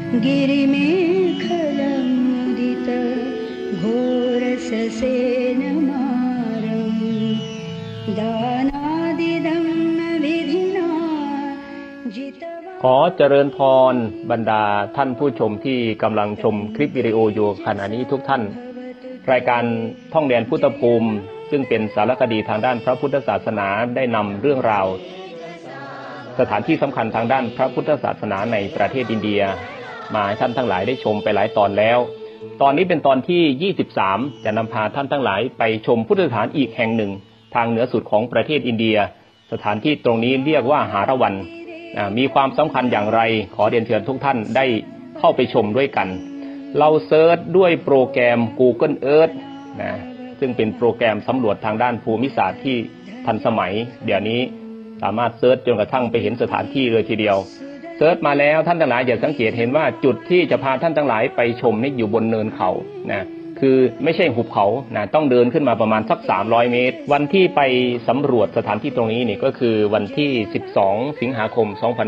गिरिमेखलमुदित घोरससेनमारं दानादिदं विधिना जितवा ขอเจริญพรบรรดาท่านผู้ชมที่กำลังชมคลิปวิดีโออยู่ขณะนี้ทุกท่านรายการท่องแดนพุทธภูมิซึ่งเป็นสารคดีทางด้านพระพุทธศาสนาได้นำเรื่องราวสถานที่สำคัญทางด้านพระพุทธศาสนาในประเทศอินเดียมาให้ท่านทั้งหลายได้ชมไปหลายตอนแล้วตอนนี้เป็นตอนที่23จะนำพาท่านทั้งหลายไปชมพุทธสถานอีกแห่งหนึ่งทางเหนือสุดของประเทศอินเดียสถานที่ตรงนี้เรียกว่าหาระวันมีความสำคัญอย่างไรขอเรียนเชิญทุกท่านได้เข้าไปชมด้วยกันเราเซิร์ชด้วยโปรแกรม Google Earth ซึ่งเป็นโปรแกรมสำรวจทางด้านภูมิศาสตร์ที่ทันสมัยเดี๋ยวนี้สามารถเซิร์ชจนกระทั่งไปเห็นสถานที่เลยทีเดียวเซิร์ชมาแล้วท่านทั้งหลายอย่าสังเกตเห็นว่าจุดที่จะพาท่านทั้งหลายไปชมนี่อยู่บนเนินเขาคือไม่ใช่หุบเขาต้องเดินขึ้นมาประมาณสัก300 เมตรวันที่ไปสำรวจสถานที่ตรงนี้นี่ก็คือวันที่12 สิงหาคม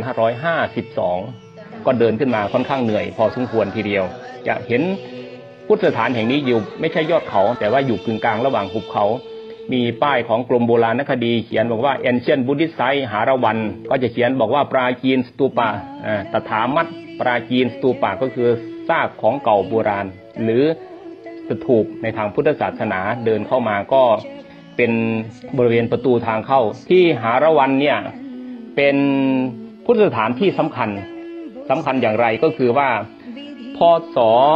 2552ก็เดินขึ้นมาค่อนข้างเหนื่อยพอสมควรทีเดียวจะเห็นพุทธสถานแห่งนี้อยู่ไม่ใช่ยอดเขาแต่ว่าอยู่กึ่งกลางระหว่างหุบเขามีป้ายของกรมโบราณคดีเขียนบอกว่า Ancient Buddhist Site หาระวันก็จะเขียนบอกว่าปราจีนสตูปะตถามัตปราจีนสตูปะก็คือซากของเก่าโบราณหรือสถูปในทางพุทธศาสนาเดินเข้ามาก็เป็นบริเวณประตูทางเข้าที่หาระวันเนี่ยเป็นพุทธสถานที่สำคัญอย่างไรก็คือว่าพ.ศ.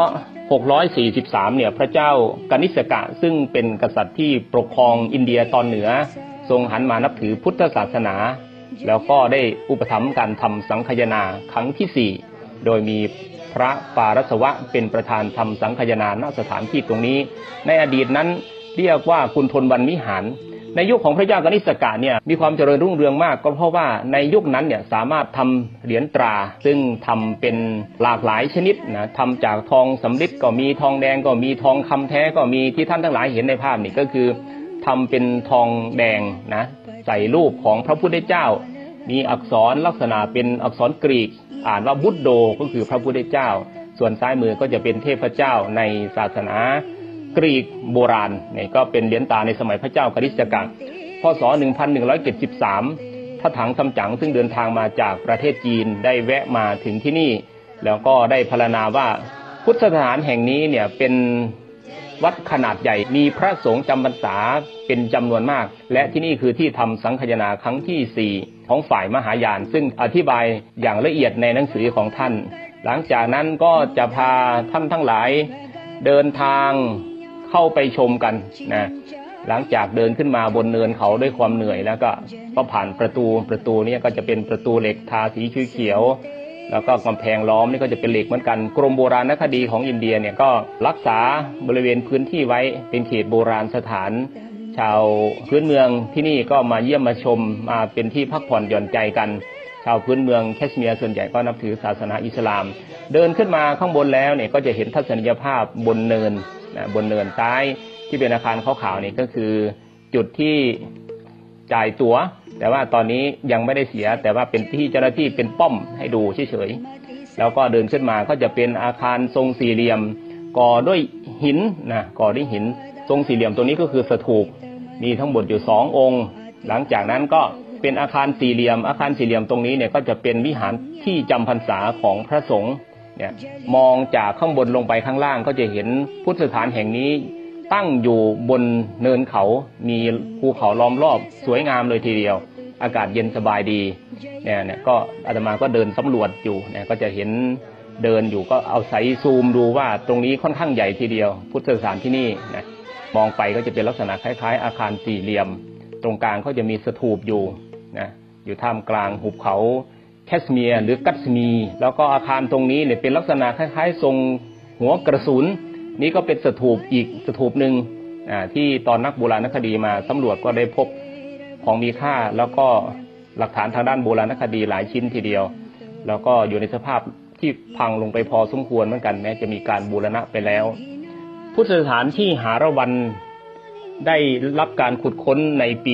643เนี่ยพระเจ้ากนิษกะซึ่งเป็นกษัตริย์ที่ปกครองอินเดียตอนเหนือทรงหันมานับถือพุทธศาสนาแล้วก็ได้อุปถัมภ์การทำสังฆายนาครั้งที่4โดยมีพระปารสวะเป็นประธานทำสังฆายนาณสถานที่ตรงนี้ในอดีตนั้นเรียกว่าคุณทนวันวิหารในยุคของพระเจ้ากนิษกะเนี่ยมีความเจริญรุ่งเรืองมากก็เพราะว่าในยุคนั้นเนี่ยสามารถทำเหรียญตราซึ่งทำเป็นหลากหลายชนิดทำจากทองสำริดก็มีทองแดงก็มีทองคำแท้ก็มีที่ท่านทั้งหลายเห็นในภาพนี่ก็คือทำเป็นทองแดงใส่รูปของพระพุทธเจ้ามีอักษรลักษณะเป็นอักษรกรีกอ่านว่าบุตโดก็คือพระพุทธเจ้าส่วนซ้ายมือก็จะเป็นเทพเจ้าในศาสนากรีกโบราณนี่ก็เป็นเหรียญตาในสมัยพระเจ้ากนิษกะพ.ศ. 1173พระถังซัมจั๋งซึ่งเดินทางมาจากประเทศจีนได้แวะมาถึงที่นี่แล้วก็ได้พรรณนาว่าพุทธสถานแห่งนี้เนี่ยเป็นวัดขนาดใหญ่มีพระสงฆ์จำพรรษาเป็นจำนวนมากและที่นี่คือที่ทำสังฆายนาครั้งที่4ของฝ่ายมหายานซึ่งอธิบายอย่างละเอียดในหนังสือของท่านหลังจากนั้นก็จะพาท่านทั้งหลายเดินทางเข้าไปชมกันหลังจากเดินขึ้นมาบนเนินเขาด้วยความเหนื่อยแล้วก็ผ่านประตูนี้ก็จะเป็นประตูเหล็กทาสีเขียวแล้วก็กำแพงล้อมนี่ก็จะเป็นเหล็กเหมือนกันกรมโบราณคดีของอินเดียเนี่ยก็รักษาบริเวณพื้นที่ไว้เป็นเขตโบราณสถานชาวพื้นเมืองที่นี่ก็มาเยี่ยมมาชมมาเป็นที่พักผ่อนหย่อนใจกันชาวพื้นเมืองแคชเมียร์ส่วนใหญ่ก็นับถือศาสนาอิสลามเดินขึ้นมาข้างบนแล้วเนี่ยก็จะเห็นทัศนียภาพบนเนินซ้ายที่เป็นอาคารขาวๆนี่ก็คือจุดที่จ่ายตั๋วแต่ว่าตอนนี้ยังไม่ได้เสียแต่ว่าเป็นที่เจ้าหน้าที่เป็นป้อมให้ดูเฉยๆแล้วก็เดินขึ้นมาก็จะเป็นอาคารทรงสี่เหลี่ยมก่อด้วยหินก่อด้วยหินทรงสี่เหลี่ยมตัวนี้ก็คือสถูปมีทั้งหมดอยู่2 องค์หลังจากนั้นก็เป็นอาคารสี่เหลี่ยมตรงนี้เนี่ยก็จะเป็นวิหารที่จำพรรษาของพระสงฆ์เนี่ยมองจากข้างบนลงไปข้างล่างก็จะเห็นพุทธสถานแห่งนี้ตั้งอยู่บนเนินเขามีภูเขาล้อมรอบสวยงามเลยทีเดียวอากาศเย็นสบายดีเนี่ยก็อาตมาก็เดินสำรวจอยู่เนี่ยก็จะเห็นเดินอยู่ก็เอาไซซูมดูว่าตรงนี้ค่อนข้างใหญ่ทีเดียวพุทธสถานที่นี่มองไปก็จะเป็นลักษณะคล้ายๆอาคารสี่เหลี่ยมตรงกลางก็จะมีสถูปอยู่อยู่ท่ามกลางหุบเขาแคชเมียร์หรือกัตสมีแล้วก็อาคารตรงนี้เนี่ยเป็นลักษณะคล้ายๆทรงหัวกระสุนนี่ก็เป็นสถูปอีกสถูปหนึ่งที่ตอนนักโบราณคดีมาสำรวจก็ได้พบของมีค่าแล้วก็หลักฐานทางด้านโบราณคดีหลายชิ้นทีเดียวแล้วก็อยู่ในสภาพที่พังลงไปพอสมควรเหมือนกันแม้จะมีการบูรณะไปแล้วพุทธสถานที่หาระวันได้รับการขุดค้นในปี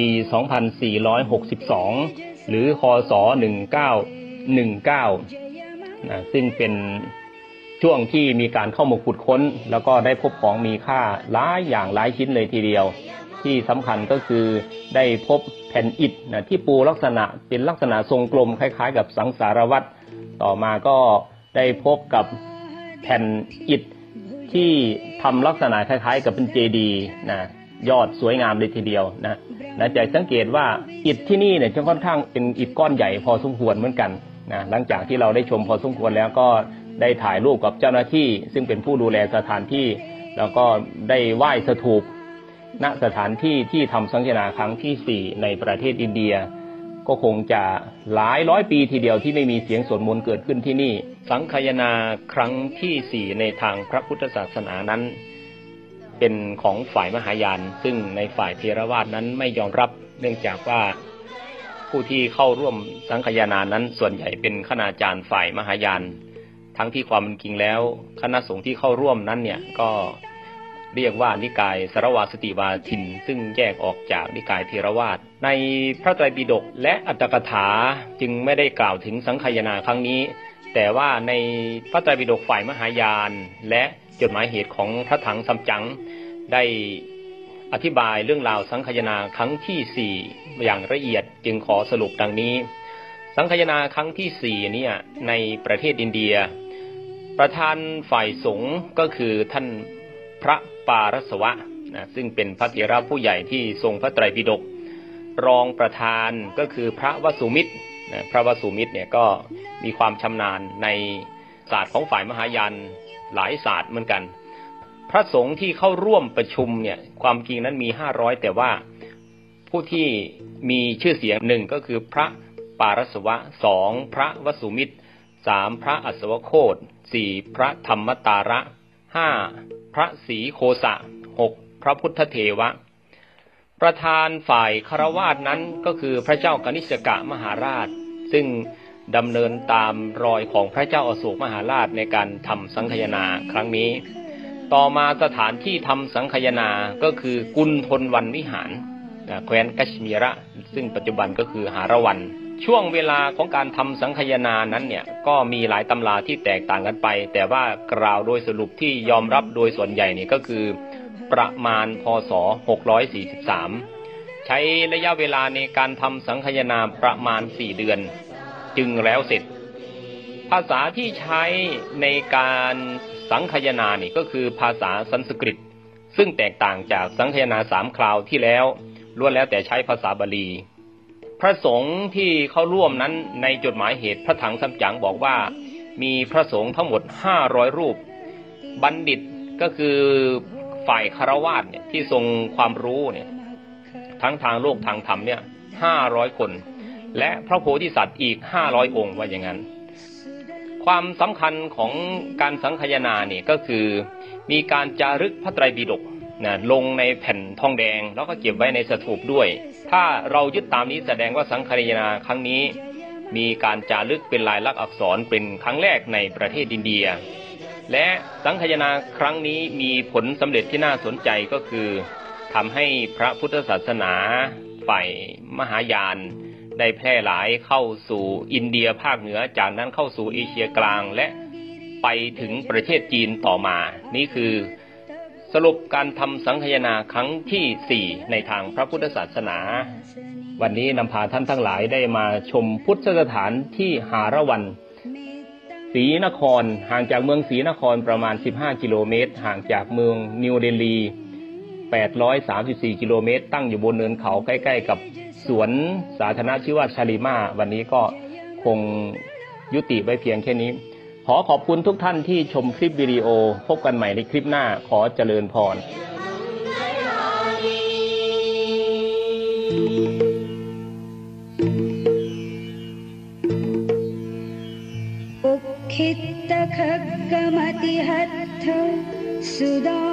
2462 หรือคศ 1919ซึ่งเป็นช่วงที่มีการเข้ามาขุดค้นแล้วก็ได้พบของมีค่าหลายอย่างหลายชิ้นเลยทีเดียวที่สำคัญก็คือได้พบแผ่นอิฐนะที่ปูลักษณะเป็นลักษณะทรงกลมคล้ายๆกับสังสารวัตรต่อมาก็ได้พบกับแผ่นอิฐที่ทำลักษณะคล้ายๆกับเป็นเจดีย์นะยอดสวยงามเลยทีเดียวนะและจะสังเกตว่าอิฐที่นี่เนี่ยจะค่อนข้างเป็นอิฐก้อนใหญ่พอสมควรเหมือนกันนะหลังจากที่เราได้ชมพอสมควรแล้วก็ได้ถ่ายรูปกับเจ้าหน้าที่ซึ่งเป็นผู้ดูแลสถานที่แล้วก็ได้ไหว้สถูปณสถานที่ที่ทำสังฆนาครั้งที่4ในประเทศอินเดียก็คงจะหลายร้อยปีทีเดียวที่ไม่มีเสียงสวดมนต์เกิดขึ้นที่นี่สังฆนาครั้งที่4ในทางพระพุทธศาสนานั้นเป็นของฝ่ายมหายานซึ่งในฝ่ายเทรวาสนั้นไม่ยอมรับเนื่องจากว่าผู้ที่เข้าร่วมสังฆนานั้นส่วนใหญ่เป็นคณาจารย์ฝ่ายมหายานทั้งที่ความเป็นจริงแล้วคณะสงฆ์ที่เข้าร่วมนั้นเนี่ยก็เรียกว่านิกายสรวาสติวาทินซึ่งแยกออกจากนิกายเทรวาสในพระไตรปิฎกและอัตถกถาจึงไม่ได้กล่าวถึงสังฆนาครั้งนี้แต่ว่าในพระไตรปิฎกฝ่ายมหายานและจดหมายเหตุของพระถังซัมจั๋งได้อธิบายเรื่องราวสังฆนาครั้งที่4อย่างละเอียดจึงขอสรุปดังนี้สังฆนาครั้งที่4เนี่ยในประเทศอินเดียประธานฝ่ายสงฆ์ก็คือท่านพระปารสวะนะซึ่งเป็นพระเถระผู้ใหญ่ที่ทรงพระไตรปิฎกรองประธานก็คือพระวสุมิตรนะพระวสุมิตรเนี่ยก็มีความชำนาญในศาสตร์ของฝ่ายมหายานหลายศาสตร์เหมือนกันพระสงฆ์ที่เข้าร่วมประชุมเนี่ยความจริงนั้นมี500แต่ว่าผู้ที่มีชื่อเสียง1ก็คือพระปารสวะ2พระวสุมิตร3พระอัศวโคต4พระธรรมตาระ5พระศรีโคสะ6พระพุทธเทวะประธานฝ่ายคฤหัสถ์นั้นก็คือพระเจ้ากนิษกะมหาราชซึ่งดำเนินตามรอยของพระเจ้าอโศกมหาราชในการทำสังฆนาครั้งนี้ต่อมาสถานที่ทำสังฆนาก็คือกุณฑลวันวิหารแคว้นกัชมีระซึ่งปัจจุบันก็คือหารวันช่วงเวลาของการทำสังฆนานั้นเนี่ยก็มีหลายตำราที่แตกต่างกันไปแต่ว่ากล่าวโดยสรุปที่ยอมรับโดยส่วนใหญ่นี่ก็คือประมาณพ.ศ. 643ใช้ระยะเวลาในการทำสังฆนาประมาณ4เดือนจึงแล้วเสร็จภาษาที่ใช้ในการสังฆนานี่ก็คือภาษาสันสกฤตซึ่งแตกต่างจากสังฆนา3คราวที่แล้วล้วนแล้วแต่ใช้ภาษาบาลีพระสงฆ์ที่เข้าร่วมนั้นในจดหมายเหตุพระถังซัมจั๋งบอกว่ามีพระสงฆ์ทั้งหมด500รูปบัณฑิตก็คือฝ่ายคฤหัสถ์เนี่ยที่ทรงความรู้เนี่ยทั้งทางโลกทางธรรมเนี่ย500คนและพระโพธิสัตว์อีก500องค์ว่าอย่างนั้นความสำคัญของการสังฆนาเนี่ยก็คือมีการจารึกพระไตรปิฎกนะลงในแผ่นทองแดงแล้วก็เก็บไว้ในสถูปด้วยถ้าเรายึดตามนี้แสดงว่าสังฆนาครั้งนี้มีการจารึกเป็นลายลักษณ์อักษรเป็นครั้งแรกในประเทศอินเดียและสังฆนาครั้งนี้มีผลสำเร็จที่น่าสนใจก็คือทำให้พระพุทธศาสนาฝ่ายมหายานได้แพร่หลายเข้าสู่อินเดียภาคเหนือจากนั้นเข้าสู่เอเชียกลางและไปถึงประเทศจีนต่อมานี่คือสรุปการทำสังฆนาครั้งที่4ในทางพระพุทธศาสนาวันนี้นำพาท่านทั้งหลายได้มาชมพุทธสถานที่หารวันศรีนครห่างจากเมืองศรีนครประมาณ15กิโลเมตรห่างจากเมืองนิวเดลี834กิโลเมตรตั้งอยู่บนเนินเขาใกล้ๆกับสวนสาธารณะชื่อว่าชาลิมาวันนี้ก็คงยุติไว้เพียงแค่นี้ขอขอบคุณทุกท่านที่ชมคลิปวิดีโอพบกันใหม่ในคลิปหน้าขอเจริญพรอุคิตขกมติหัตถสุดา